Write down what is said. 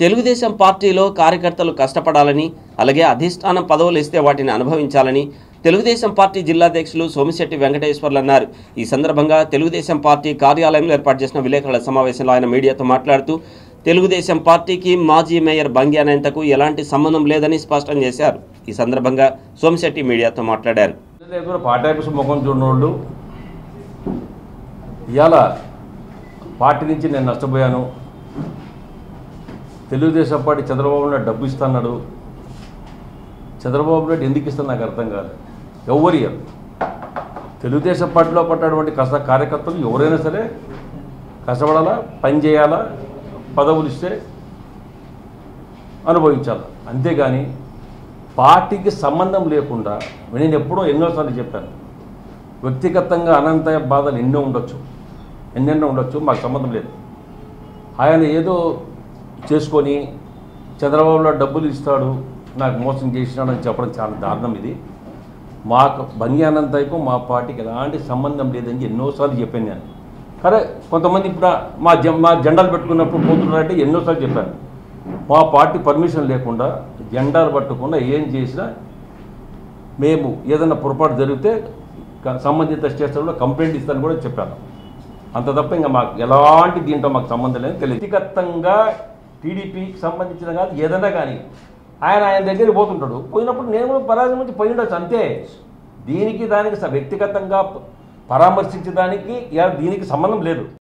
తెలుగుదేశం పార్టీలో కార్యకర్తలు కష్టపడాలని, అలాగే అధిష్టానం పదవులు ఇస్తే వాటిని అనుభవించాలని తెలుగుదేశం పార్టీ జిల్లాధ్యక్షులు సోమిశెట్టి వెంకటేశ్వర్లు అన్నారు. ఈ సందర్భంగా తెలుగుదేశం పార్టీ కార్యాలయంలో ఏర్పాటు చేసిన విలేకరుల సమావేశంలో ఆయన మీడియాతో మాట్లాడుతూ తెలుగుదేశం పార్టీకి మాజీ మేయర్ బంగి అనంతకు ఎలాంటి సంబంధం లేదని స్పష్టం చేశారు. ఈ సందర్భంగా సోమిశెట్టి మీడియాతో మాట్లాడారు. పార్టీ ఆఫీస్ ముఖం చూడనోళ్ళు ఇవాళ పార్టీ నుంచి నేను నష్టపోయాను, తెలుగుదేశం పార్టీ చంద్రబాబు నాయుడు డబ్బు ఇస్తున్నాడు, చంద్రబాబు నాయుడు ఎందుకు ఇస్తాను నాకు అర్థం కాదు. ఎవరి తెలుగుదేశం పార్టీలో పట్టినటువంటి కార్యకర్తలు ఎవరైనా సరే కష్టపడాలా, పని చేయాలా, పదవులు ఇస్తే అనుభవించాలి. అంతేగాని పార్టీకి సంబంధం లేకుండా నేను ఎప్పుడో ఎన్నోసార్లు చెప్పాను, వ్యక్తిగతంగా అనంత బాధలు ఎన్నెన్నో ఉండొచ్చు, మాకు సంబంధం లేదు. ఆయన ఏదో చేసుకొని చంద్రబాబులో డబ్బులు ఇస్తాడు, నాకు మోసం చేసినాడు అని చెప్పడం చాలా దారుణం. ఇది మాకు బంగి అనంతకు మా పార్టీకి ఎలాంటి సంబంధం లేదని ఎన్నోసార్లు చెప్పాను నేను. సరే కొంతమంది ఇప్పుడు మా జెండాలు పెట్టుకున్నప్పుడు పోతున్నారంటే ఎన్నోసార్లు చెప్పాను. మా పార్టీ పర్మిషన్ లేకుండా జెండాలు పట్టకుండా ఏం చేసినా మేము ఏదైనా పొరపాటు జరిగితే సంబంధిత స్టేషన్లో కంప్లైంట్ ఇస్తానని కూడా చెప్పాను. అంత తప్ప ఇంకా మాకు ఎలాంటి దీంట్లో మాకు సంబంధం లేదు. వ్యక్తిగతంగా టీడీపీకి సంబంధించిన కాదు ఏదైనా కానీ ఆయన దగ్గరికి పోతుంటాడు, పోయినప్పుడు నేను కూడా పరాజయం నుంచి పోయి ఉండొచ్చు అంతే. దీనికి దానికి వ్యక్తిగతంగా పరామర్శించడానికి దీనికి సంబంధం లేదు.